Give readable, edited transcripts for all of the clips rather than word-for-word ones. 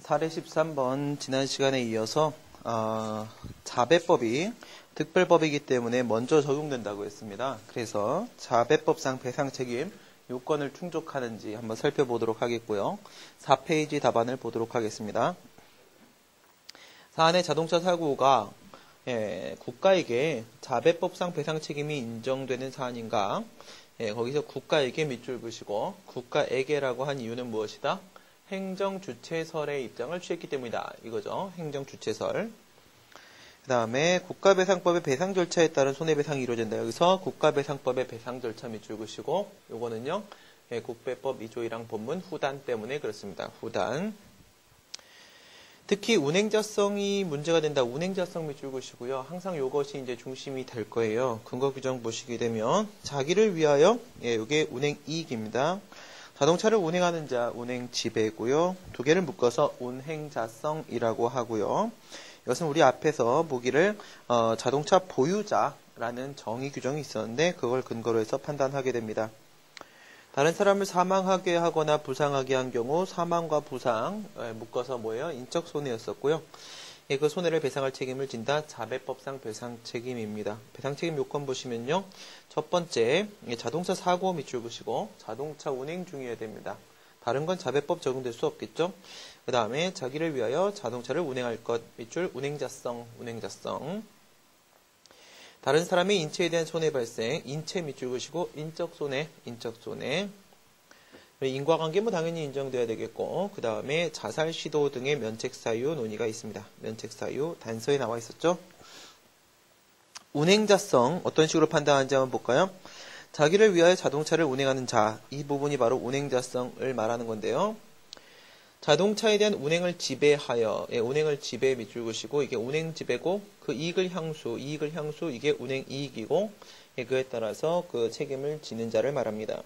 사례 13번 지난 시간에 이어서 자배법이 특별법이기 때문에 먼저 적용된다고 했습니다. 그래서 자배법상 배상책임 요건을 충족하는지 한번 살펴보도록 하겠고요. 4페이지 답안을 보도록 하겠습니다. 사안의 자동차 사고가 국가에게 자배법상 배상책임이 인정되는 사안인가? 거기서 국가에게 밑줄 그시고 국가에게라고 한 이유는 무엇이다? 행정주체설의 입장을 취했기 때문이다. 이거죠. 행정주체설. 그 다음에 국가배상법의 배상 절차에 따른 손해배상이 이루어진다. 여기서 국가배상법의 배상 절차 밑줄 그시고 요거는요. 국배법 2조 1항 본문 후단 때문에 그렇습니다. 후단. 특히 운행자성이 문제가 된다. 운행자성 밑줄 그시고요. 항상 요것이 이제 중심이 될 거예요. 근거 규정 보시게 되면 자기를 위하여 요게 운행이익입니다. 자동차를 운행하는 자, 운행지배고요. 두 개를 묶어서 운행자성이라고 하고요. 이것은 우리 앞에서 보기를 자동차 보유자라는 정의 규정이 있었는데 그걸 근거로 해서 판단하게 됩니다. 다른 사람을 사망하게 하거나 부상하게 한 경우 사망과 부상 묶어서 뭐예요? 인적 손해였었고요. 그 손해를 배상할 책임을 진다. 자배법상 배상 책임입니다. 배상 책임 요건 보시면요. 첫 번째, 자동차 사고 밑줄 그시고 자동차 운행 중이어야 됩니다. 다른 건 자배법 적용될 수 없겠죠. 그 다음에 자기를 위하여 자동차를 운행할 것 밑줄 운행자성. 다른 사람의 인체에 대한 손해 발생, 인체 밑줄 그시고 인적 손해. 인과관계 뭐 당연히 인정돼야 되겠고 그 다음에 자살 시도 등의 면책 사유 논의가 있습니다. 면책 사유 단서에 나와 있었죠. 운행자성 어떤 식으로 판단하는지 한번 볼까요? 자기를 위하여 자동차를 운행하는 자, 이 부분이 바로 운행자성을 말하는 건데요. 자동차에 대한 운행을 지배하여, 운행을 지배 밑줄 그시고 이게 운행 지배고 그 이익을 향수 이게 운행 이익이고 그에 따라서 그 책임을 지는 자를 말합니다.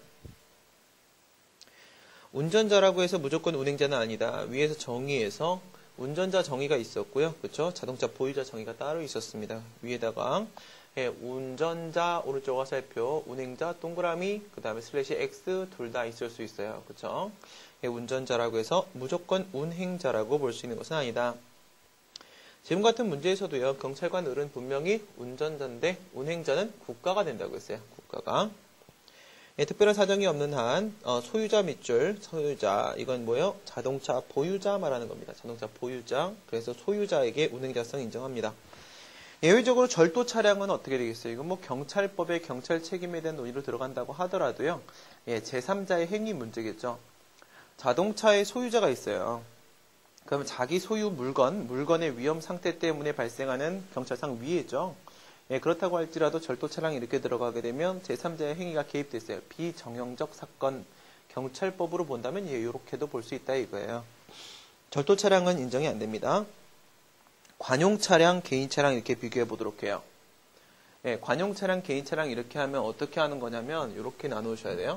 운전자라고 해서 무조건 운행자는 아니다. 위에서 정의에서 운전자 정의가 있었고요. 그렇죠? 자동차 보유자 정의가 따로 있었습니다. 위에다가 운전자 오른쪽 화살표, 운행자 동그라미, 그 다음에 슬래시 X 둘 다 있을 수 있어요. 그렇죠? 운전자라고 해서 무조건 운행자라고 볼 수 있는 것은 아니다. 지금 같은 문제에서도요. 경찰관들은 분명히 운전자인데 운행자는 국가가 된다고 했어요. 국가가. 특별한 사정이 없는 한 소유자 밑줄 소유자 이건 뭐예요? 자동차 보유자 말하는 겁니다. 자동차 보유자 그래서 소유자에게 운행자성 인정합니다. 예외적으로 절도 차량은 어떻게 되겠어요? 이건 뭐 경찰법의 경찰 책임에 대한 논의로 들어간다고 하더라도요. 제3자의 행위 문제겠죠. 자동차의 소유자가 있어요. 그러면 자기 소유 물건의 위험 상태 때문에 발생하는 경찰상 위해죠. 그렇다고 할지라도 절도 차량이 이렇게 들어가게 되면 제3자의 행위가 개입됐어요. 비정형적 사건 경찰법으로 본다면 이렇게도 볼 수 있다 이거예요. 절도 차량은 인정이 안 됩니다. 관용 차량, 개인 차량 이렇게 비교해 보도록 해요. 관용 차량, 개인 차량 이렇게 하면 어떻게 하는 거냐면 이렇게 나누셔야 돼요.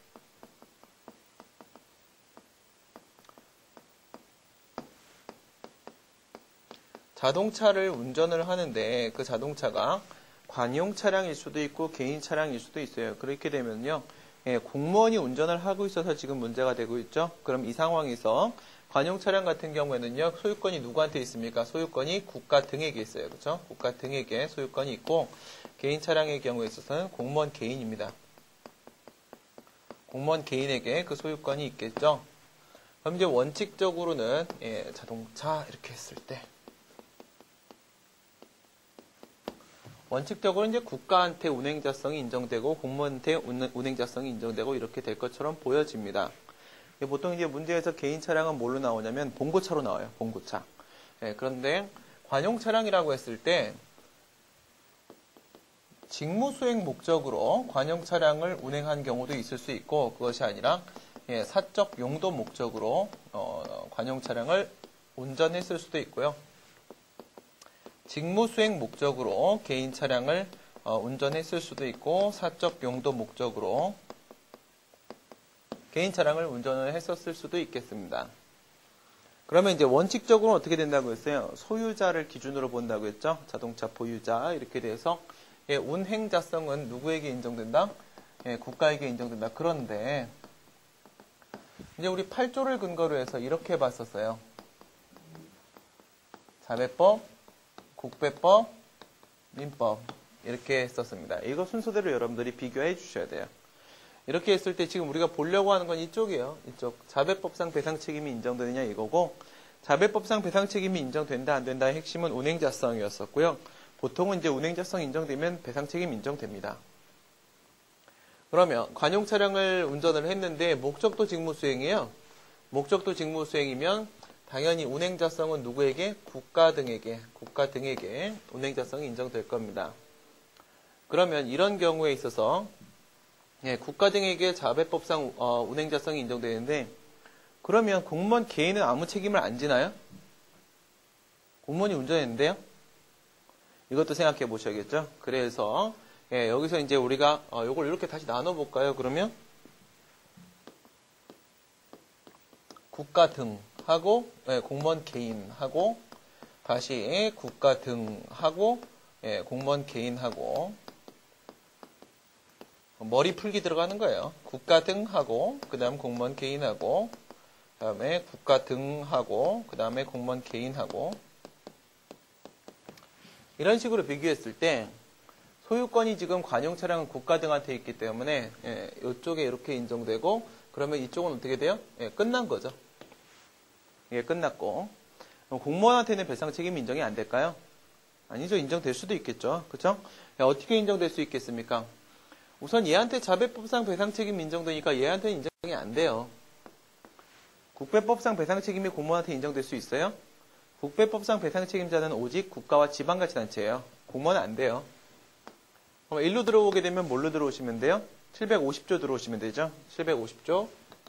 자동차를 운전을 하는데 그 자동차가 관용 차량일 수도 있고 개인 차량일 수도 있어요. 그렇게 되면요. 공무원이 운전을 하고 있어서 지금 문제가 되고 있죠. 그럼 이 상황에서 관용 차량 같은 경우에는요. 소유권이 누구한테 있습니까? 소유권이 국가 등에게 있어요. 그렇죠? 국가 등에게 소유권이 있고 개인 차량의 경우에 있어서는 공무원 개인입니다. 공무원 개인에게 그 소유권이 있겠죠. 그럼 이제 원칙적으로는 자동차 이렇게 했을 때 원칙적으로 이제 국가한테 운행자성이 인정되고 공무원한테 운행자성이 인정되고 이렇게 될 것처럼 보여집니다. 보통 이제 문제에서 개인 차량은 뭘로 나오냐면 봉고차로 나와요. 봉고차. 그런데 관용 차량이라고 했을 때 직무 수행 목적으로 관용 차량을 운행한 경우도 있을 수 있고 그것이 아니라 사적 용도 목적으로 관용 차량을 운전했을 수도 있고요. 직무 수행 목적으로 개인 차량을 운전했을 수도 있고 사적 용도 목적으로 개인 차량을 운전을 했었을 수도 있겠습니다. 그러면 이제 원칙적으로 어떻게 된다고 했어요? 소유자를 기준으로 본다고 했죠? 자동차 보유자 이렇게 돼서 운행자성은 누구에게 인정된다? 국가에게 인정된다. 그런데 이제 우리 8조를 근거로 해서 이렇게 봤었어요. 자배법, 국배법, 민법 이렇게 썼습니다. 이거 순서대로 여러분들이 비교해 주셔야 돼요. 이렇게 했을 때 지금 우리가 보려고 하는 건 이쪽이에요. 이쪽 자배법상 배상책임이 인정되느냐 이거고, 자배법상 배상책임이 인정된다 안 된다의 핵심은 운행자성이었었고요. 보통은 이제 운행자성 인정되면 배상책임 인정됩니다. 그러면 관용 차량을 운전을 했는데 목적도 직무 수행이에요. 목적도 직무 수행이면 당연히 운행자성은 누구에게? 국가 등에게 운행자성이 인정될 겁니다. 그러면 이런 경우에 있어서 국가 등에게 자배법상 운행자성이 인정되는데, 그러면 공무원 개인은 아무 책임을 안 지나요? 공무원이 운전했는데요? 이것도 생각해 보셔야겠죠? 그래서 여기서 이제 우리가 이걸 이렇게 다시 나눠볼까요? 그러면 국가 등하고 공무원 개인하고, 다시 국가 등하고 공무원 개인하고, 머리 풀기 들어가는 거예요. 국가 등하고 그 다음 공무원 개인하고, 그 다음에 국가 등하고 그 다음에 공무원 개인하고, 이런 식으로 비교했을 때 소유권이 지금 관용 차량은 국가 등한테 있기 때문에 이쪽에 이렇게 인정되고, 그러면 이쪽은 어떻게 돼요? 끝난 거죠. 끝났고, 공무원한테는 배상 책임 인정이 안 될까요? 아니죠. 인정될 수도 있겠죠. 그렇죠? 어떻게 인정될 수 있겠습니까? 우선 얘한테 자배법상 배상 책임 인정되니까 얘한테는 인정이 안 돼요. 국배법상 배상 책임이 공무원한테 인정될 수 있어요? 국배법상 배상 책임자는 오직 국가와 지방자치단체예요. 공무원은 안 돼요. 그럼 일로 들어오게 되면 뭘로 들어오시면 돼요? 750조 들어오시면 되죠. 750조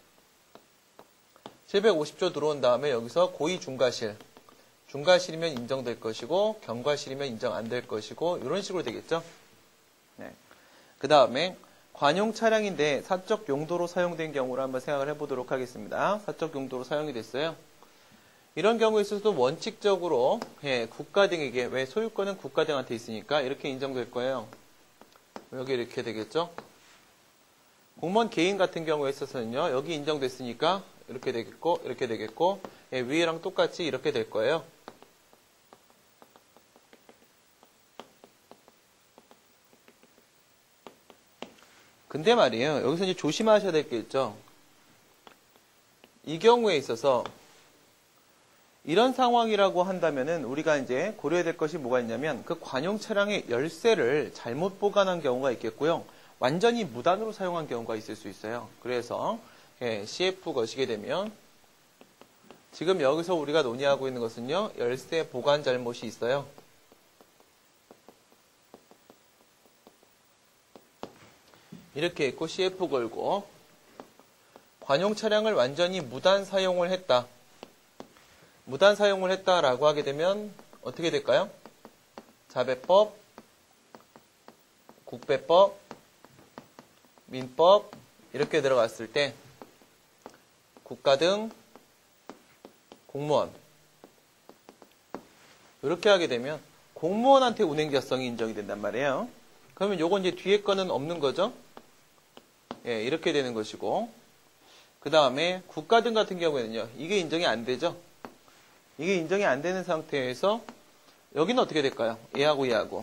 들어온 다음에 여기서 고의 중과실. 중과실이면 인정될 것이고 경과실이면 인정 안 될 것이고, 이런 식으로 되겠죠. 네. 그 다음에 관용 차량인데 사적 용도로 사용된 경우를 한번 생각을 해보도록 하겠습니다. 사적 용도로 사용이 됐어요. 이런 경우에 있어서도 원칙적으로 국가 등에게, 왜 소유권은 국가 등한테 있으니까 이렇게 인정될 거예요. 여기 이렇게 되겠죠. 공무원 개인 같은 경우에 있어서는요, 여기 인정됐으니까 이렇게 되겠고 이렇게 되겠고, 위에랑 똑같이 이렇게 될 거예요. 근데 말이에요, 여기서 이제 조심하셔야 될 게 있죠. 이 경우에 있어서 이런 상황이라고 한다면은 우리가 이제 고려해야 될 것이 뭐가 있냐면, 그 관용 차량의 열쇠를 잘못 보관한 경우가 있겠고요. 완전히 무단으로 사용한 경우가 있을 수 있어요. 그래서 CF 거시게 되면, 지금 여기서 우리가 논의하고 있는 것은요, 열쇠 보관 잘못이 있어요. 이렇게 있고 CF 걸고, 관용 차량을 완전히 무단 사용을 했다. 무단 사용을 했다라고 하게 되면 어떻게 될까요? 자배법, 국배법, 민법 이렇게 들어갔을 때 국가 등, 공무원 이렇게 하게 되면 공무원한테 운행자성이 인정이 된단 말이에요. 그러면 요건 이제 뒤에 거는 없는 거죠. 이렇게 되는 것이고, 그 다음에 국가 등 같은 경우에는요, 이게 인정이 안 되죠. 이게 인정이 안 되는 상태에서 여기는 어떻게 될까요? 얘하고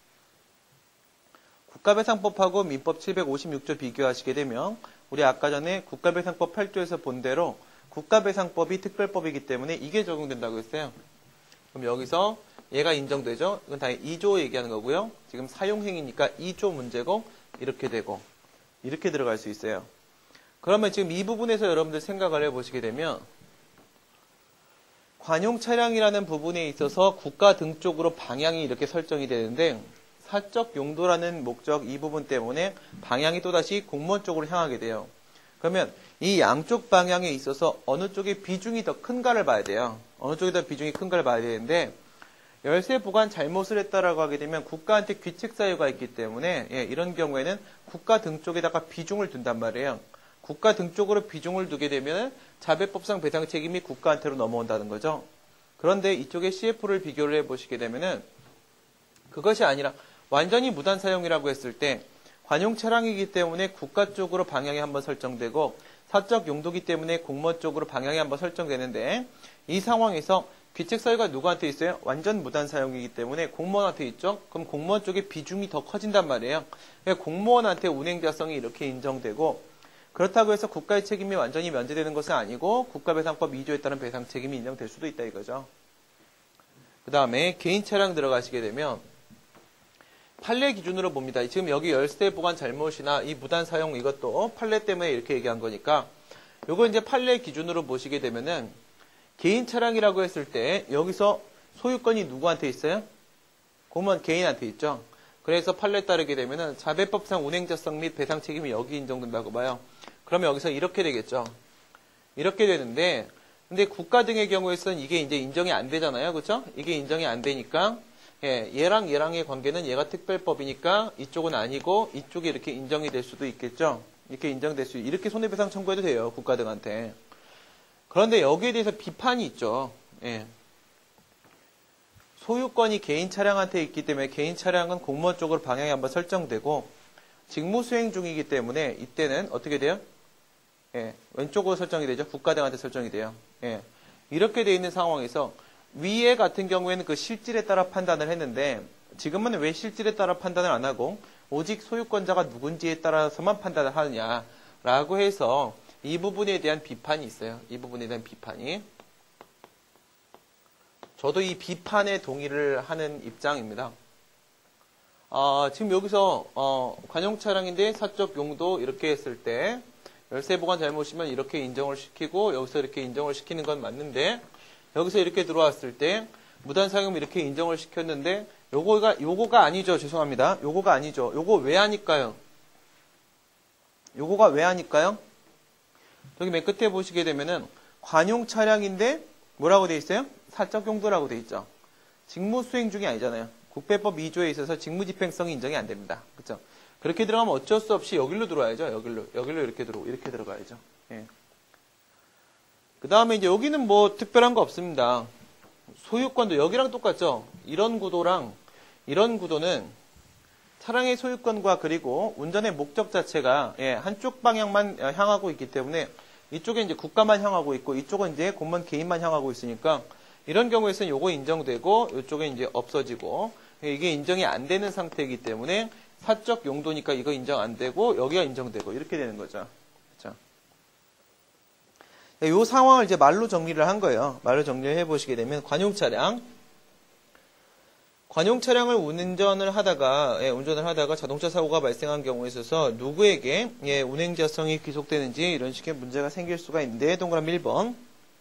국가배상법하고 민법 756조 비교하시게 되면, 우리 아까 전에 국가배상법 8조에서 본 대로 국가배상법이 특별법이기 때문에 이게 적용된다고 했어요. 그럼 여기서 얘가 인정되죠? 이건 다 2조 얘기하는 거고요. 지금 사용행위니까 2조 문제고, 이렇게 되고 이렇게 들어갈 수 있어요. 그러면 지금 이 부분에서 여러분들 생각을 해보시게 되면, 관용 차량이라는 부분에 있어서 국가 등 쪽으로 방향이 이렇게 설정이 되는데, 사적 용도라는 목적 이 부분 때문에 방향이 또다시 공무원 쪽으로 향하게 돼요. 그러면 이 양쪽 방향에 있어서 어느 쪽에 비중이 더 큰가를 봐야 돼요. 어느 쪽에 더 비중이 큰가를 봐야 되는데, 열쇠 보관 잘못을 했다라고 하게 되면 국가한테 귀책 사유가 있기 때문에 이런 경우에는 국가 등 쪽에다가 비중을 둔단 말이에요. 국가 등 쪽으로 비중을 두게 되면 자배법상 배상 책임이 국가한테로 넘어온다는 거죠. 그런데 이쪽에 CF를 비교를 해보시게 되면은 그것이 아니라 완전히 무단 사용이라고 했을 때, 관용 차량이기 때문에 국가 쪽으로 방향이 한번 설정되고 사적 용도기 때문에 공무원 쪽으로 방향이 한번 설정되는데, 이 상황에서 귀책 사유가 누구한테 있어요? 완전 무단 사용이기 때문에 공무원한테 있죠? 그럼 공무원 쪽에 비중이 더 커진단 말이에요. 그러니까 공무원한테 운행자성이 이렇게 인정되고, 그렇다고 해서 국가의 책임이 완전히 면제되는 것은 아니고 국가배상법 2조에 따른 배상 책임이 인정될 수도 있다 이거죠. 그 다음에 개인 차량 들어가시게 되면 판례 기준으로 봅니다. 지금 여기 열쇠 보관 잘못이나 이 무단 사용 이것도 판례 때문에 이렇게 얘기한 거니까 요거 이제 판례 기준으로 보시게 되면은 개인 차량이라고 했을 때 여기서 소유권이 누구한테 있어요? 공무원 개인한테 있죠. 그래서 판례에 따르게 되면은 자배법상 운행자성 및 배상 책임이 여기 인정된다고 봐요. 그러면 여기서 이렇게 되겠죠. 이렇게 되는데 근데 국가 등의 경우에서는 이게 이제 인정이 안 되잖아요. 그렇죠? 이게 인정이 안 되니까 얘랑 얘랑의 관계는 얘가 특별법이니까 이쪽은 아니고 이쪽이 이렇게 인정이 될 수도 있겠죠. 이렇게 인정될 수 이렇게 손해배상 청구해도 돼요. 국가 등한테. 그런데 여기에 대해서 비판이 있죠. 예. 소유권이 개인 차량한테 있기 때문에 개인 차량은 공무원 쪽으로 방향이 한번 설정되고 직무 수행 중이기 때문에 이때는 어떻게 돼요? 예. 왼쪽으로 설정이 되죠. 국가 등한테 설정이 돼요. 예. 이렇게 돼 있는 상황에서 위에 같은 경우에는 그 실질에 따라 판단을 했는데 지금은 왜 실질에 따라 판단을 안 하고 오직 소유권자가 누군지에 따라서만 판단을 하느냐라고 해서 이 부분에 대한 비판이 있어요. 이 부분에 대한 비판이. 저도 이 비판에 동의를 하는 입장입니다. 지금 여기서 관용 차량인데 사적 용도 이렇게 했을 때 열쇠 보관 잘못이면 이렇게 인정을 시키고 여기서 이렇게 인정을 시키는 건 맞는데 여기서 이렇게 들어왔을 때 무단 사용 이렇게 인정을 시켰는데 요거가 아니죠. 죄송합니다. 요거가 아니죠. 요거 왜 하니까요? 요거가 왜 하니까요? 저기 맨 끝에 보시게 되면은 관용 차량인데 뭐라고 돼 있어요? 사적 용도라고 돼 있죠. 직무 수행 중이 아니잖아요. 국배법 2조에 있어서 직무 집행성이 인정이 안 됩니다. 그렇죠? 그렇게 들어가면 어쩔 수 없이 여기로 들어와야죠. 여기로 이렇게 들어가야죠. 예. 그 다음에 이제 여기는 뭐 특별한 거 없습니다. 소유권도 여기랑 똑같죠. 이런 구도랑 이런 구도는 차량의 소유권과 그리고 운전의 목적 자체가 한쪽 방향만 향하고 있기 때문에 이쪽에 이제 국가만 향하고 있고 이쪽은 이제 공무원 개인만 향하고 있으니까 이런 경우에서는 요거 인정되고 이쪽에 이제 없어지고 이게 인정이 안 되는 상태이기 때문에 사적 용도니까 이거 인정 안 되고 여기가 인정되고 이렇게 되는 거죠. 그렇죠? 이 상황을 이제 말로 정리를 한 거예요. 말로 정리를 해보시게 되면 관용 차량을 운전을 하다가 자동차 사고가 발생한 경우에 있어서 누구에게 운행자성이 귀속되는지 이런 식의 문제가 생길 수가 있는데 동그라미 1번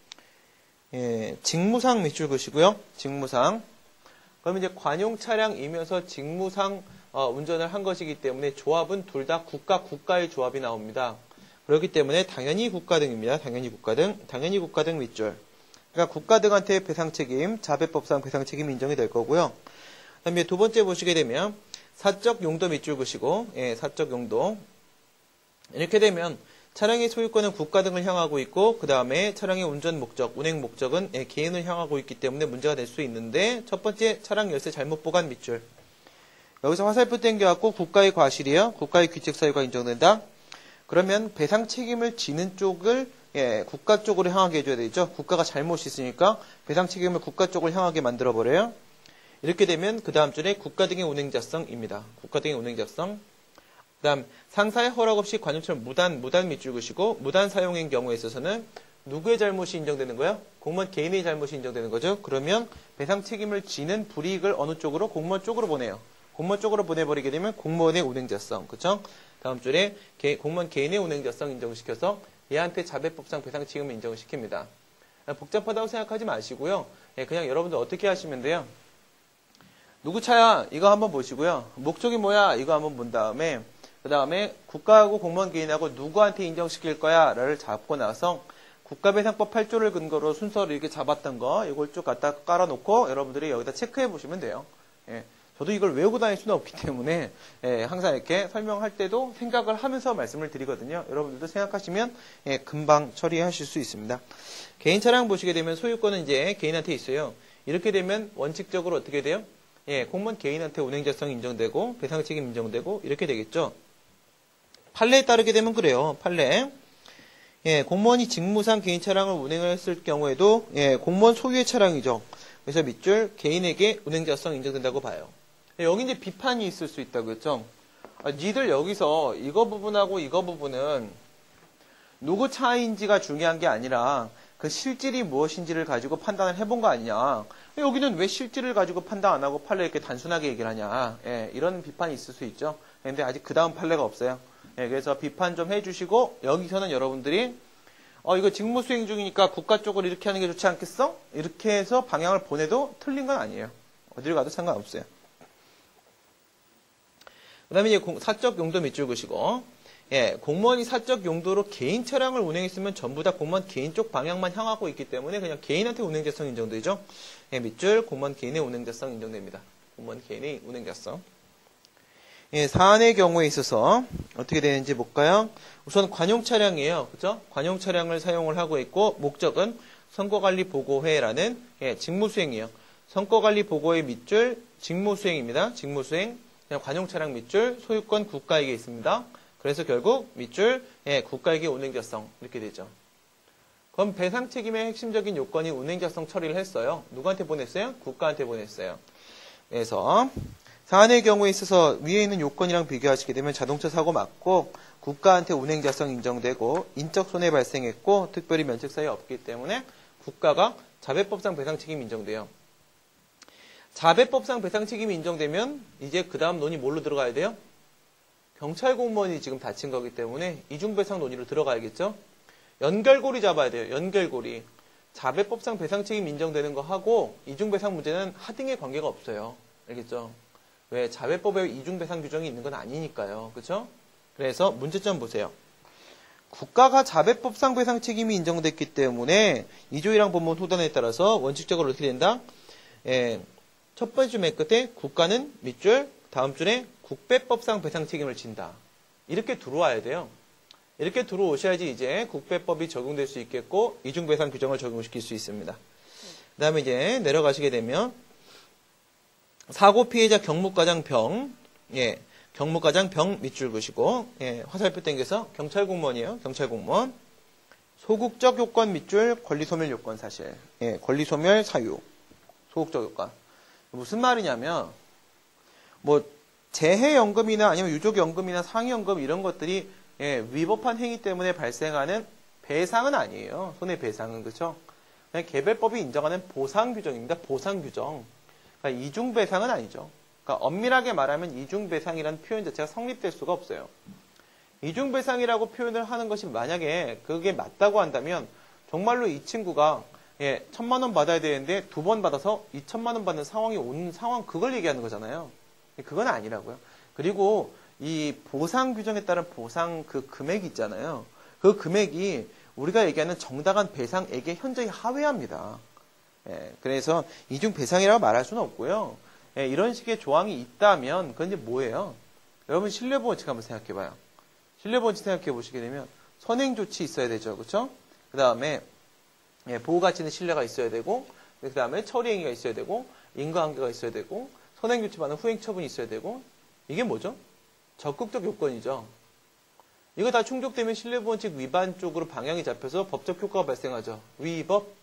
직무상 밑줄 그시고요. 직무상. 그럼 이제 관용 차량이면서 직무상 운전을 한 것이기 때문에 조합은 둘 다 국가의 조합이 나옵니다. 그렇기 때문에 당연히 국가 등입니다. 당연히 국가 등 밑줄. 그러니까 국가 등한테 배상 책임, 자배법상 배상 책임이 인정이 될 거고요. 그 다음에 두 번째 보시게 되면 사적 용도 밑줄 그시고 사적 용도. 이렇게 되면 차량의 소유권은 국가 등을 향하고 있고 그 다음에 차량의 운전 목적, 운행 목적은 개인을 향하고 있기 때문에 문제가 될 수 있는데 첫 번째 차량 열쇠 잘못 보관 밑줄. 여기서 화살표 땡겨갖고 국가의 과실이요. 국가의 귀책 사유가 인정된다. 그러면 배상 책임을 지는 쪽을 국가 쪽으로 향하게 해줘야 되죠. 국가가 잘못이 있으니까 배상 책임을 국가 쪽을 향하게 만들어버려요. 이렇게 되면 그 다음 줄에 국가 등의 운행자성입니다. 국가 등의 운행자성. 그 다음 상사의 허락 없이 관용차를 무단 밑줄 그시고 무단 사용인 경우에 있어서는 누구의 잘못이 인정되는 거예요? 공무원 개인의 잘못이 인정되는 거죠. 그러면 배상 책임을 지는 불이익을 어느 쪽으로? 공무원 쪽으로 보내요. 공무원 쪽으로 보내버리게 되면 공무원의 운행자성. 그쵸? 다음 줄에 공무원 개인의 운행자성 인정시켜서 얘한테 자배법상 배상 책임을 인정시킵니다. 복잡하다고 생각하지 마시고요. 그냥 여러분들 어떻게 하시면 돼요? 누구 차야? 이거 한번 보시고요. 목적이 뭐야? 이거 한번 본 다음에 그 다음에 국가하고 공무원 개인하고 누구한테 인정시킬 거야? 를 잡고 나서 국가배상법 8조를 근거로 순서를 이렇게 잡았던 거 이걸 쭉 갖다 깔아놓고 여러분들이 여기다 체크해 보시면 돼요. 저도 이걸 외우고 다닐 수는 없기 때문에 항상 이렇게 설명할 때도 생각을 하면서 말씀을 드리거든요. 여러분들도 생각하시면 금방 처리하실 수 있습니다. 개인 차량 보시게 되면 소유권은 이제 개인한테 있어요. 이렇게 되면 원칙적으로 어떻게 돼요? 공무원 개인한테 운행자성 인정되고 배상 책임 인정되고 이렇게 되겠죠. 판례에 따르게 되면 그래요. 판례. 예, 공무원이 직무상 개인 차량을 운행을 했을 경우에도 예, 공무원 소유의 차량이죠. 그래서 밑줄 개인에게 운행자성 인정된다고 봐요. 예, 여기 이제 비판이 있을 수 있다고 했죠. 니들 여기서 이거 부분하고 이거 부분은 누구 차인지가 중요한 게 아니라 그 실질이 무엇인지를 가지고 판단을 해본 거 아니냐. 여기는 왜 실질을 가지고 판단 안 하고 판례 이렇게 단순하게 얘기를 하냐. 예, 이런 비판이 있을 수 있죠. 근데 아직 그 다음 판례가 없어요. 예, 그래서 비판 좀 해주시고 여기서는 여러분들이 이거 직무 수행 중이니까 국가 쪽으로 이렇게 하는 게 좋지 않겠어? 이렇게 해서 방향을 보내도 틀린 건 아니에요. 어디를 가도 상관없어요. 그 다음에 이제 사적 용도 밑줄 그시고 예, 공무원이 사적 용도로 개인 차량을 운행했으면 전부 다 공무원 개인 쪽 방향만 향하고 있기 때문에 그냥 개인한테 운행자성 인정되죠. 예, 밑줄 공무원 개인의 운행자성 인정됩니다. 공무원 개인의 운행자성. 예, 사안의 경우에 있어서 어떻게 되는지 볼까요? 우선 관용 차량이에요. 그죠? 관용 차량을 사용을 하고 있고 목적은 선거관리보고회라는 예, 직무수행이에요. 선거관리보고회 밑줄 직무수행입니다. 직무수행. 그냥 관용 차량 밑줄 소유권 국가에게 있습니다. 그래서 결국 밑줄 예, 국가에게 운행자성 이렇게 되죠. 그럼 배상 책임의 핵심적인 요건이 운행자성 처리를 했어요. 누구한테 보냈어요? 국가한테 보냈어요. 그래서 사안의 경우에 있어서 위에 있는 요건이랑 비교하시게 되면 자동차 사고 맞고 국가한테 운행자성 인정되고 인적 손해 발생했고 특별히 면책 사유 없기 때문에 국가가 자배법상 배상 책임 인정돼요. 자배법상 배상 책임이 인정되면 이제 그 다음 논의 뭘로 들어가야 돼요? 경찰 공무원이 지금 다친 거기 때문에 이중배상 논의로 들어가야겠죠? 연결고리 잡아야 돼요. 연결고리. 자배법상 배상 책임 인정되는 거 하고 이중배상 문제는 하등의 관계가 없어요. 알겠죠? 왜? 자배법에 이중배상 규정이 있는 건 아니니까요. 그렇죠? 그래서 문제점 보세요. 국가가 자배법상 배상 책임이 인정됐기 때문에 2조 1항 본문 호단에 따라서 원칙적으로 어떻게 된다? 예, 첫 번째 맨 끝에 국가는 밑줄 다음 줄에 국배법상 배상 책임을 진다. 이렇게 들어와야 돼요. 이렇게 들어오셔야지 이제 국배법이 적용될 수 있겠고 이중배상 규정을 적용시킬 수 있습니다. 그 다음에 이제 내려가시게 되면 사고 피해자 경무과장 병, 예, 경무과장 병 밑줄 그시고, 예, 화살표 땡겨서 경찰 공무원이에요. 경찰 공무원. 소극적 요건 밑줄 권리소멸 요건 사실. 예, 권리소멸 사유. 소극적 요건. 무슨 말이냐면, 뭐, 재해연금이나 아니면 유족연금이나 상여연금 이런 것들이, 예, 위법한 행위 때문에 발생하는 배상은 아니에요. 손해배상은, 그쵸? 그냥 개별법이 인정하는 보상 규정입니다. 보상 규정. 그러니까 이중배상은 아니죠. 그러니까 엄밀하게 말하면 이중배상이라는 표현 자체가 성립될 수가 없어요. 이중배상이라고 표현을 하는 것이 만약에 그게 맞다고 한다면 정말로 이 친구가 예, 1,000만 원 받아야 되는데 2번 받아서 2,000만 원 받는 상황이 오는 상황 그걸 얘기하는 거잖아요. 그건 아니라고요. 그리고 이 보상 규정에 따른 보상 그 금액이 있잖아요. 그 금액이 우리가 얘기하는 정당한 배상액에 현저히 하회합니다. 예, 그래서 이중배상이라고 말할 수는 없고요. 예, 이런 식의 조항이 있다면 그건 이제 뭐예요? 여러분 신뢰보원칙 한번 생각해봐요. 신뢰보원칙 생각해 보시게 되면 선행조치 있어야 되죠. 그렇죠? 그 다음에 예, 보호가치 있는 신뢰가 있어야 되고 그 다음에 처리행위가 있어야 되고 인과관계가 있어야 되고 선행조치 받는 후행처분이 있어야 되고 이게 뭐죠? 적극적 요건이죠. 이거 다 충족되면 신뢰보원칙 위반 쪽으로 방향이 잡혀서 법적 효과가 발생하죠. 위법.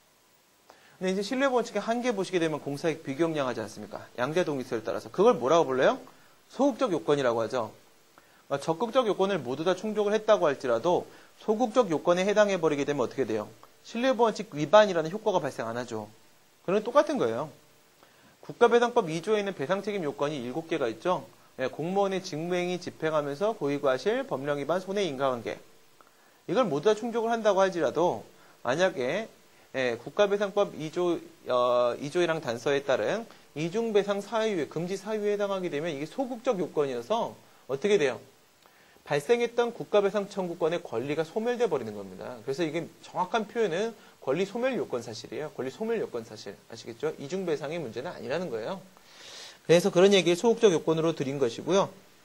근데 이제 신뢰보원칙의 한계 보시게 되면 공사액 비경량하지 않습니까? 양자동의서를 따라서. 그걸 뭐라고 불러요? 소극적 요건이라고 하죠. 그러니까 적극적 요건을 모두 다 충족을 했다고 할지라도 소극적 요건에 해당해버리게 되면 어떻게 돼요? 신뢰보원칙 위반이라는 효과가 발생 안 하죠. 그건 똑같은 거예요. 국가배상법 2조에는 배상책임 요건이 7개가 있죠. 예, 공무원의 직무행위 집행하면서 고의과실, 법령위반, 손해인과관계. 이걸 모두 다 충족을 한다고 할지라도 만약에 예, 국가배상법 2조 1항 단서에 따른 이중배상 사유에, 금지 사유에 해당하게 되면 이게 소극적 요건이어서 어떻게 돼요? 발생했던 국가배상 청구권의 권리가 소멸돼 버리는 겁니다. 그래서 이게 정확한 표현은 권리 소멸 요건 사실이에요. 권리 소멸 요건 사실. 아시겠죠? 이중배상의 문제는 아니라는 거예요. 그래서 그런 얘기를 소극적 요건으로 드린 것이고요.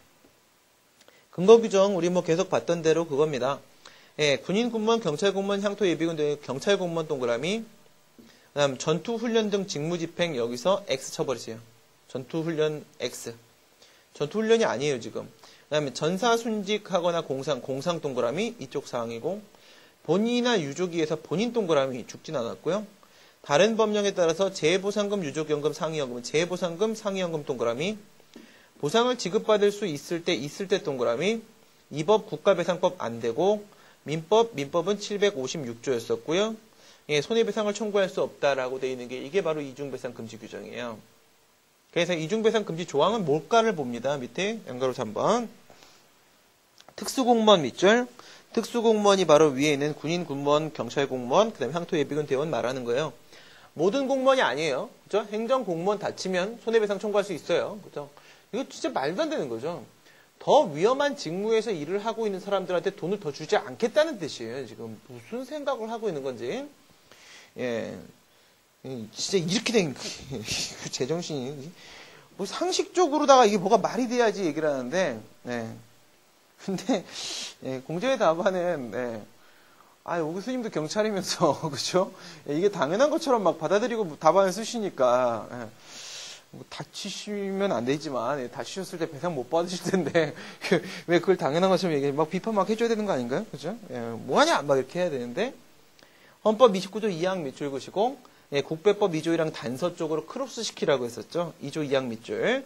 근거 규정 우리 뭐 계속 봤던 대로 그겁니다. 예, 군인 공무원, 경찰 공무원, 향토 예비군 등 경찰 공무원 동그라미. 그다음 전투 훈련 등 직무 집행 여기서 X 쳐버리세요. 전투 훈련 X. 전투 훈련이 아니에요 지금. 그다음에 전사 순직하거나 공상 동그라미 이쪽 사항이고 본인이나 유족에 의해서 본인 동그라미 죽진 않았고요. 다른 법령에 따라서 재보상금, 유족연금, 상위연금은 재보상금, 상위연금 동그라미, 보상을 지급받을 수 있을 때 동그라미, 이 법 국가배상법 안 되고, 민법은 756조였었고요. 예, 손해배상을 청구할 수 없다라고 되어 있는 게 이게 바로 이중배상 금지 규정이에요. 그래서 이중배상 금지 조항은 뭘까를 봅니다. 밑에 연가로 3번. 특수공무원 밑줄. 특수공무원이 바로 위에 있는 군인, 군무원, 경찰 공무원, 그 다음에 향토예비군 대원 말하는 거예요. 모든 공무원이 아니에요. 그죠? 행정공무원 다치면 손해배상 청구할 수 있어요. 그죠? 이거 진짜 말도 안 되는 거죠. 더 위험한 직무에서 일을 하고 있는 사람들한테 돈을 더 주지 않겠다는 뜻이에요. 지금 무슨 생각을 하고 있는 건지. 예. 진짜 이렇게 된, 제정신이. 뭐 상식적으로다가 이게 뭐가 말이 돼야지 얘기를 하는데, 네. 근데, 예, 공제의 답안은, 네. 아, 오 교수님도 경찰이면서, 그죠? 예, 이게 당연한 것처럼 막 받아들이고 답안을 쓰시니까, 예. 뭐 다치시면 안 되지만, 예, 다치셨을 때 배상 못 받으실 텐데, 왜 그걸 당연한 것처럼 얘기해? 막 비판 막 해줘야 되는 거 아닌가요? 그죠? 예, 뭐하냐? 막 이렇게 해야 되는데, 헌법 29조 2항 밑줄 그시고, 예, 국배법 2조 1항 단서 쪽으로 크로스 시키라고 했었죠. 2조 2항 밑줄.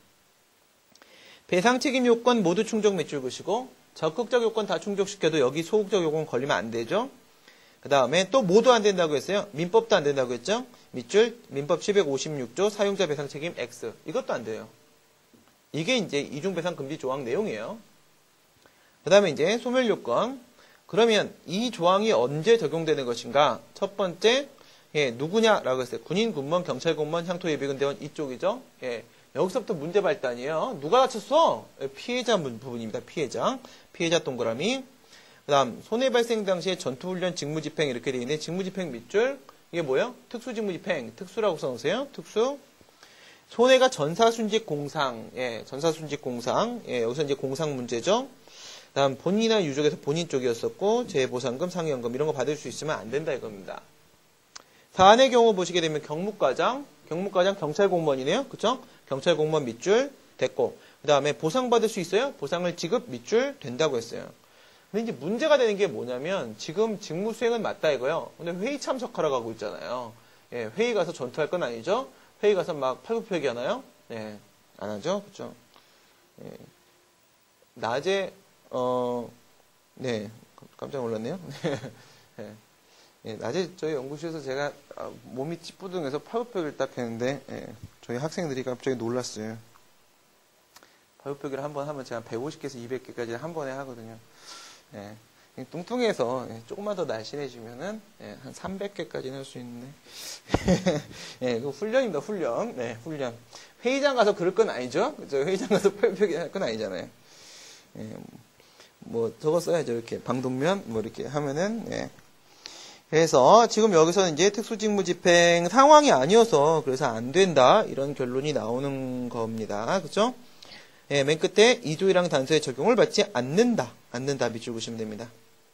배상 책임 요건 모두 충족 밑줄 그시고, 적극적 요건 다 충족시켜도 여기 소극적 요건 걸리면 안 되죠. 그 다음에 또 모두 안 된다고 했어요. 민법도 안 된다고 했죠. 밑줄, 민법 756조 사용자 배상 책임 X. 이것도 안 돼요. 이게 이제 이중배상 금지 조항 내용이에요. 그 다음에 이제 소멸 요건. 그러면 이 조항이 언제 적용되는 것인가? 첫 번째, 예, 누구냐라고 했어요. 군인, 군무원, 경찰 공무원, 향토예비군 대원 이쪽이죠. 예, 여기서부터 문제 발단이에요. 누가 다쳤어? 예, 피해자 부분입니다. 피해자 동그라미. 그 다음 손해 발생 당시에 전투훈련 직무집행 이렇게 되어 있는데 직무집행 밑줄. 이게 뭐예요? 특수직무집행. 특수라고 써놓으세요. 특수. 손해가 전사순직 공상. 예, 전사순직 공상. 예, 여기서 이제 공상 문제죠. 다음 본인이나 유족에서 본인 쪽이었었고 재보상금, 상여연금 이런 거 받을 수 있으면 안 된다 이겁니다. 사안의 경우 보시게 되면 경무과장 경찰 공무원이네요. 그쵸? 경찰 공무원 밑줄 됐고 그 다음에 보상 받을 수 있어요? 보상을 지급 밑줄 된다고 했어요. 근데 이제 문제가 되는 게 뭐냐면 지금 직무 수행은 맞다 이거요. 근데 회의 참석하러 가고 있잖아요. 예, 회의 가서 전투할 건 아니죠? 회의 가서 막 팔굽혀펴기 하나요? 예, 안 하죠? 그쵸? 예, 낮에 네, 깜짝 놀랐네요. 네. 예, 낮에 저희 연구실에서 제가 몸이 찌뿌둥해서 팔굽혀펴기를 딱 했는데 예, 저희 학생들이 갑자기 놀랐어요. 팔굽혀펴기를 한번 하면 제가 150개에서 200개까지 한 번에 하거든요. 예, 뚱뚱해서 예, 조금만 더 날씬해지면은 예, 한 300개까지는 할 수 있는데 예, 그 훈련입니다. 훈련. 네, 훈련. 회의장 가서 그럴 건 아니죠? 그죠? 회의장 가서 팔굽혀펴기 할 건 아니잖아요. 예, 뭐 저거 써야죠. 이렇게 방독면 뭐 이렇게 하면은 예. 그래서 지금 여기서는 이제 특수직무집행 상황이 아니어서 그래서 안 된다 이런 결론이 나오는 겁니다. 그렇죠? 예, 맨 끝에 2조 1항 단서의 적용을 받지 않는다 밑줄 보시면 됩니다.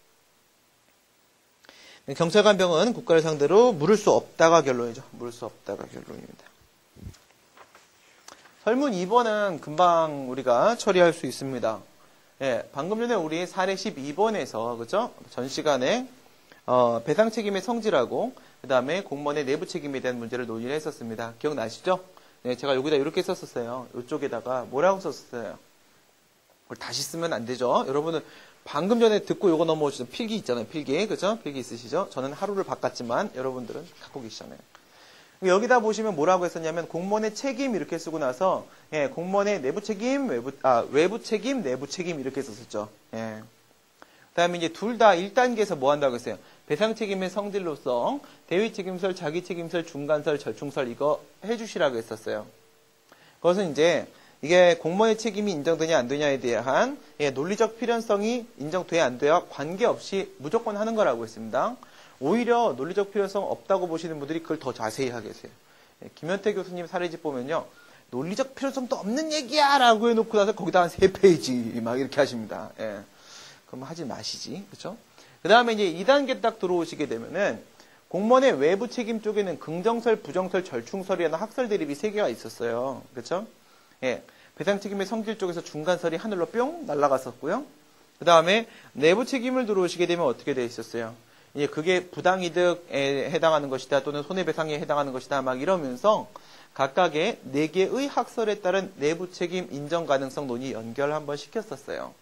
경찰관병은 국가를 상대로 물을 수 없다가 결론이죠. 물을 수 없다가 결론입니다. 설문 2번은 금방 우리가 처리할 수 있습니다. 예, 방금 전에 우리 사례 12번에서 그죠? 전 시간에 배상 책임의 성질하고 그 다음에 공무원의 내부 책임에 대한 문제를 논의를 했었습니다. 기억나시죠? 네, 제가 여기다 이렇게 썼었어요. 이쪽에다가 뭐라고 썼었어요? 그걸 다시 쓰면 안 되죠. 여러분은 방금 전에 듣고 요거 넘어오시죠. 필기 있잖아요. 필기. 그죠? 필기 있으시죠? 저는 하루를 바꿨지만 여러분들은 갖고 계시잖아요. 여기다 보시면 뭐라고 했었냐면 공무원의 책임 이렇게 쓰고 나서 예, 공무원의 내부 책임, 외부 책임, 내부 책임 이렇게 썼었죠. 예. 그다음에 이제 둘 다 1단계에서 뭐 한다고 했어요? 배상 책임의 성질로서 대위 책임설, 자기 책임설, 중간설, 절충설 이거 해주시라고 했었어요. 그것은 이제 이게 공무원의 책임이 인정되냐 안 되냐에 대한 예, 논리적 필연성이 인정돼야 안 돼야 관계없이 무조건 하는 거라고 했습니다. 오히려 논리적 필요성 없다고 보시는 분들이 그걸 더 자세히 하게 계세요. 예, 김현태 교수님 사례집 보면요. 논리적 필요성도 없는 얘기야 라고 해놓고 나서 거기다 한 3페이지 막 이렇게 하십니다. 예. 그럼 하지 마시지. 그쵸? 그 다음에 이제 2단계 딱 들어오시게 되면은 공무원의 외부 책임 쪽에는 긍정설, 부정설, 절충설이라는 학설 대립이 3개가 있었어요. 그쵸? 예. 배상 책임의 성질 쪽에서 중간설이 하늘로 뿅 날아갔었고요. 그 다음에 내부 책임을 들어오시게 되면 어떻게 돼 있었어요? 예, 그게 부당이득에 해당하는 것이다 또는 손해배상에 해당하는 것이다 막 이러면서 각각의 4개의 학설에 따른 내부 책임 인정 가능성 논의 연결 한번 시켰었어요.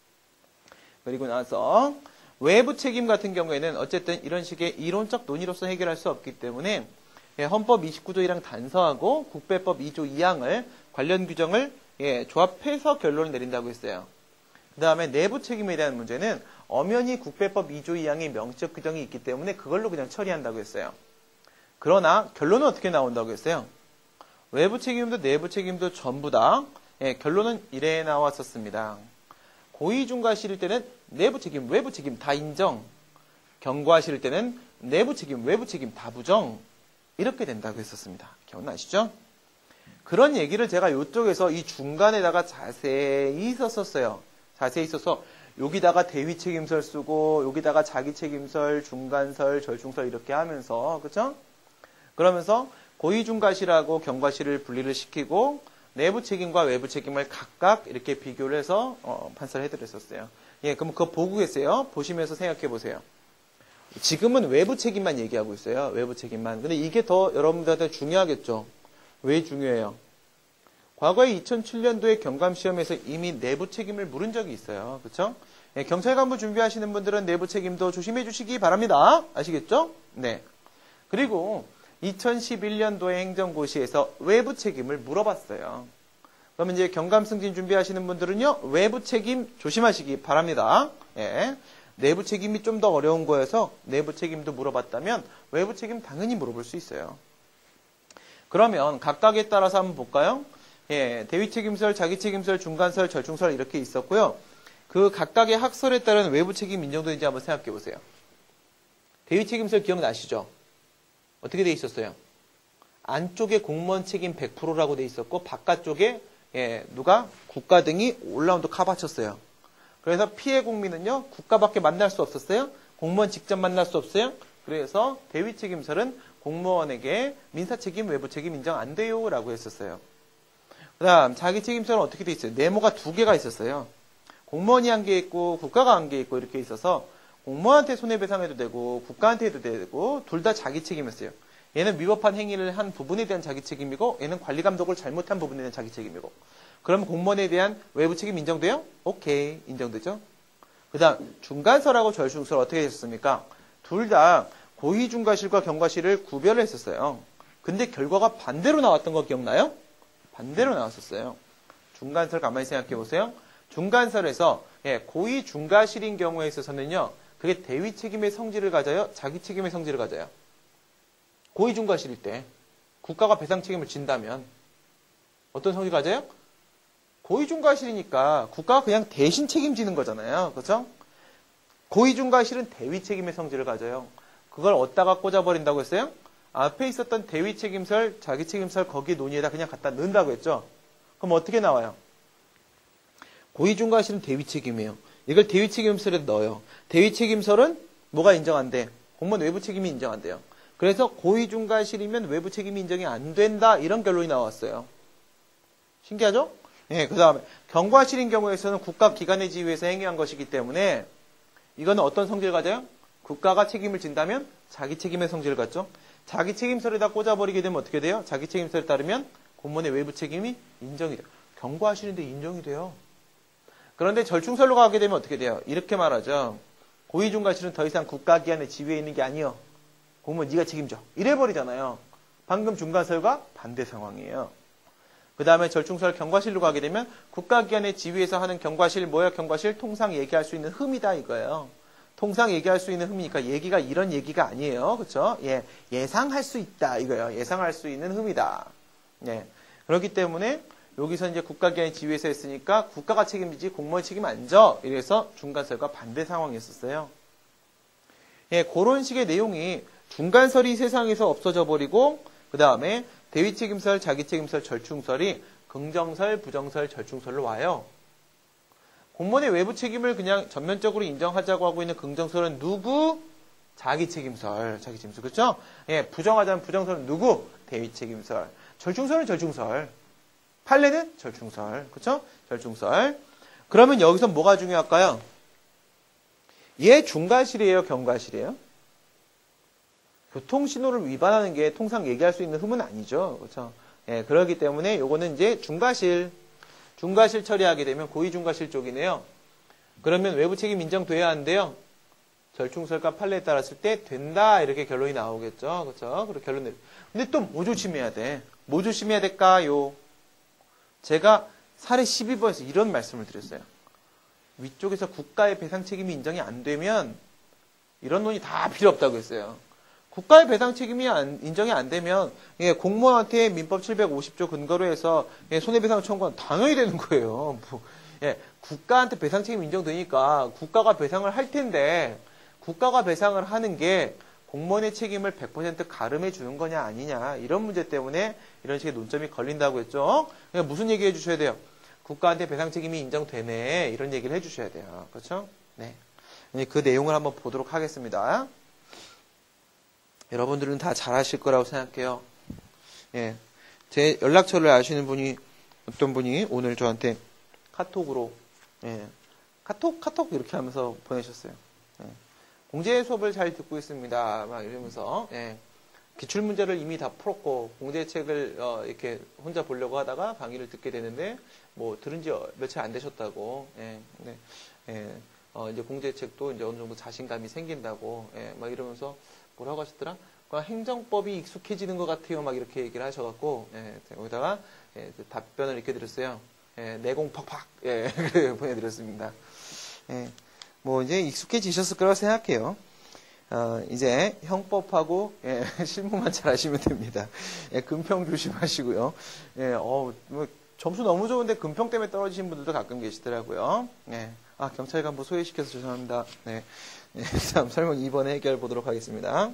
그리고 나서 외부 책임 같은 경우에는 어쨌든 이런 식의 이론적 논의로서 해결할 수 없기 때문에 헌법 29조 1항 단서하고 국배법 2조 2항을 관련 규정을 조합해서 결론을 내린다고 했어요. 그 다음에 내부 책임에 대한 문제는 엄연히 국배법 2조 2항의 명적 규정이 있기 때문에 그걸로 그냥 처리한다고 했어요. 그러나 결론은 어떻게 나온다고 했어요? 외부 책임도 내부 책임도 전부 다 결론은 이래 나왔었습니다. 고의 중과 실일 때는 내부 책임, 외부 책임 다 인정. 경과 실일 때는 내부 책임, 외부 책임 다 부정. 이렇게 된다고 했었습니다. 기억나시죠? 그런 얘기를 제가 이쪽에서 이 중간에다가 자세히 썼었어요. 자세히 써서 여기다가 대위 책임설 쓰고 여기다가 자기 책임설, 중간설, 절충설 이렇게 하면서 그렇죠? 그러면서 고의 중과실하고 경과실을 분리를 시키고 내부 책임과 외부 책임을 각각 이렇게 비교를 해서 판사를 해드렸었어요. 예, 그럼 그거 보고 계세요. 보시면서 생각해 보세요. 지금은 외부 책임만 얘기하고 있어요. 외부 책임만. 근데 이게 더 여러분들한테 중요하겠죠. 왜 중요해요? 과거에 2007년도에 경감시험에서 이미 내부 책임을 물은 적이 있어요. 그렇죠? 예, 경찰 간부 준비하시는 분들은 내부 책임도 조심해 주시기 바랍니다. 아시겠죠? 네. 그리고 2011년도에 행정고시에서 외부 책임을 물어봤어요. 그러면 이제 경감승진 준비하시는 분들은요, 외부 책임 조심하시기 바랍니다. 예. 내부 책임이 좀 더 어려운 거여서 내부 책임도 물어봤다면 외부 책임 당연히 물어볼 수 있어요. 그러면 각각에 따라서 한번 볼까요? 예, 대위 책임설, 자기 책임설, 중간설, 절충설 이렇게 있었고요. 그 각각의 학설에 따른 외부 책임 인정도인지 한번 생각해 보세요. 대위 책임설 기억나시죠? 어떻게 돼 있었어요? 안쪽에 공무원 책임 100%라고 돼 있었고 바깥쪽에 누가? 국가 등이 올라운드 카바쳤어요. 그래서 피해 국민은요, 국가밖에 만날 수 없었어요. 공무원 직접 만날 수 없어요. 그래서 대위 책임설은 공무원에게 민사 책임, 외부 책임 인정 안 돼요 라고 했었어요. 그 다음 자기 책임설은 어떻게 돼 있어요? 네모가 2개가 있었어요. 공무원이 한 개 있고 국가가 한 개 있고 이렇게 있어서 공무원한테 손해배상해도 되고 국가한테 해도 되고 둘 다 자기 책임이었어요. 얘는 위법한 행위를 한 부분에 대한 자기 책임이고 얘는 관리감독을 잘못한 부분에 대한 자기 책임이고 그럼 공무원에 대한 외부 책임 인정돼요? 오케이, 인정되죠? 그 다음 중간설하고 절충설 어떻게 했습니까? 둘 다 고의 중과실과 경과실을 구별을 했었어요. 근데 결과가 반대로 나왔던 거 기억나요? 반대로 나왔었어요. 중간설 가만히 생각해 보세요. 중간설에서 고의 중과실인 경우에 있어서는요. 그게 대위 책임의 성질을 가져요? 자기 책임의 성질을 가져요? 고의 중과실일 때 국가가 배상 책임을 진다면 어떤 성질을 가져요? 고의 중과실이니까 국가가 그냥 대신 책임지는 거잖아요. 그렇죠? 고의 중과실은 대위 책임의 성질을 가져요. 그걸 어디다가 꽂아버린다고 했어요? 앞에 있었던 대위 책임설, 자기 책임설 거기 논의에다 그냥 갖다 넣는다고 했죠? 그럼 어떻게 나와요? 고의 중과실은 대위 책임이에요. 이걸 대위 책임설에 넣어요. 대위 책임설은 뭐가 인정 안 돼? 공무원 외부 책임이 인정 안 돼요. 그래서 고의 중과실이면 외부 책임이 인정이 안 된다. 이런 결론이 나왔어요. 신기하죠? 예, 그 다음에 경과실인 경우에서는 국가기관의 지위에서 행위한 것이기 때문에 이거는 어떤 성질을 가져요? 국가가 책임을 진다면 자기 책임의 성질을 갖죠. 자기 책임설에다 꽂아버리게 되면 어떻게 돼요? 자기 책임설에 따르면 공무원의 외부 책임이 인정이 돼요. 경과실인데 인정이 돼요. 그런데 절충설로 가게 되면 어떻게 돼요? 이렇게 말하죠. 고의 중과실은 더 이상 국가기관의 지위에 있는 게 아니에요. 공무원 네가 책임져. 이래버리잖아요. 방금 중간설과 반대 상황이에요. 그 다음에 절충설 경과실로 가게 되면 국가기관의 지위에서 하는 경과실 뭐야? 경과실 통상 얘기할 수 있는 흠이다 이거예요. 통상 얘기할 수 있는 흠이니까 얘기가 이런 얘기가 아니에요. 그렇죠? 예, 예상할 수 있다 이거예요. 예상할 수 있는 흠이다. 예. 그렇기 때문에 여기서 이제 국가기관의 지위에서 했으니까 국가가 책임지지 공무원 책임 안 져. 이래서 중간설과 반대 상황이었어요. 예, 그런 식의 내용이 중간설이 세상에서 없어져 버리고 그 다음에 대위 책임설, 자기 책임설, 절충설이 긍정설, 부정설, 절충설로 와요. 공무원의 외부 책임을 그냥 전면적으로 인정하자고 하고 있는 긍정설은 누구? 자기 책임설, 자기 책임설. 그렇죠? 예, 부정하자면 부정설은 누구? 대위 책임설. 절충설은 절충설. 판례는 절충설. 그렇죠? 절충설. 그러면 여기서 뭐가 중요할까요? 얘 중과실이에요, 경과실이에요? 교통신호를 위반하는 게 통상 얘기할 수 있는 흠은 아니죠. 그렇죠? 예, 그렇기 때문에 요거는 이제 중과실 처리하게 되면 고의중과실 쪽이네요. 그러면 외부 책임 인정돼야 한대요. 절충설과 판례에 따랐을 때 된다 이렇게 결론이 나오겠죠. 그렇죠? 그리고 결론 내리. 근데 또 뭐 조심해야 돼? 뭐 조심해야 될까요? 제가 사례 12번에서 이런 말씀을 드렸어요. 위쪽에서 국가의 배상 책임이 인정이 안 되면 이런 논의 다 필요 없다고 했어요. 국가의 배상 책임이 인정이 안 되면 공무원한테 민법 750조 근거로 해서 손해배상 청구는 당연히 되는 거예요. 국가한테 배상 책임 인정되니까 국가가 배상을 할 텐데 국가가 배상을 하는 게 공무원의 책임을 100% 가름해 주는 거냐 아니냐 이런 문제 때문에 이런 식의 논점이 걸린다고 했죠. 그러니까 무슨 얘기 해주셔야 돼요? 국가한테 배상 책임이 인정되네 이런 얘기를 해주셔야 돼요. 그렇죠? 네. 그 내용을 한번 보도록 하겠습니다. 여러분들은 다 잘하실 거라고 생각해요. 예. 제 연락처를 아시는 분이 어떤 분이 오늘 저한테 카톡으로 카톡 이렇게 하면서 보내셨어요. 예. 공제 수업을 잘 듣고 있습니다. 막 이러면서 기출 문제를 이미 다 풀었고 공제책을 이렇게 혼자 보려고 하다가 강의를 듣게 되는데 뭐 들은 지 며칠 안 되셨다고. 이제 공제책도 이제 어느 정도 자신감이 생긴다고. 막 이러면서 뭐라고 하셨더라? 행정법이 익숙해지는 것 같아요. 막 이렇게 얘기를 하셔갖고 여기다가 답변을 이렇게 드렸어요. 내공 팍팍 보내드렸습니다. 뭐 이제 익숙해지셨을 거라고 생각해요. 이제 형법하고 실무만 잘 하시면 됩니다. 금평 조심하시고요. 뭐 점수 너무 좋은데 금평 때문에 떨어지신 분들도 가끔 계시더라고요. 경찰관부 소외시켜서 죄송합니다. 다음 설문 2번의 해결 보도록 하겠습니다.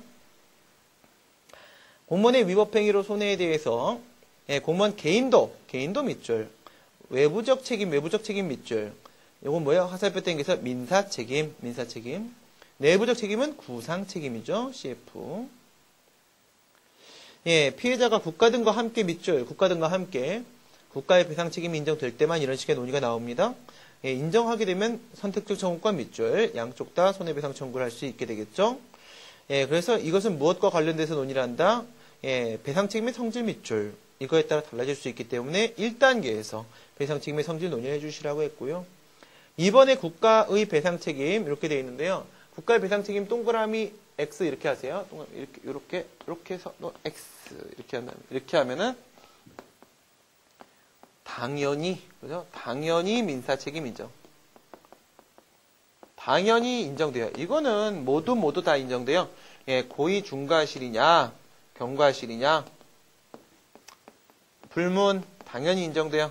공무원의 위법행위로 손해에 대해서 공무원 개인도 밑줄, 외부적 책임 밑줄. 이건 뭐예요? 화살표 땡겨서 민사책임. 내부적 책임은 구상책임이죠. CF. 피해자가 국가 등과 함께 밑줄, 국가의 배상 책임이 인정될 때만 이런 식의 논의가 나옵니다. 인정하게 되면 선택적 청구권 밑줄, 양쪽 다 손해배상 청구를 할 수 있게 되겠죠. 그래서 이것은 무엇과 관련돼서 논의를 한다? 배상 책임의 성질 밑줄. 이거에 따라 달라질 수 있기 때문에 1단계에서 배상 책임의 성질 논의를 해주시라고 했고요. 2번에 국가의 배상 책임 이렇게 되어 있는데요. 국가의 배상 책임 동그라미 X 이렇게 하세요. 이렇게 해서 X 이렇게 하면은 당연히 그죠? 당연히 민사 책임이죠. 당연히 인정돼요. 이거는 모두 다 인정돼요. 고의 중과실이냐 경과실이냐 불문 당연히 인정돼요.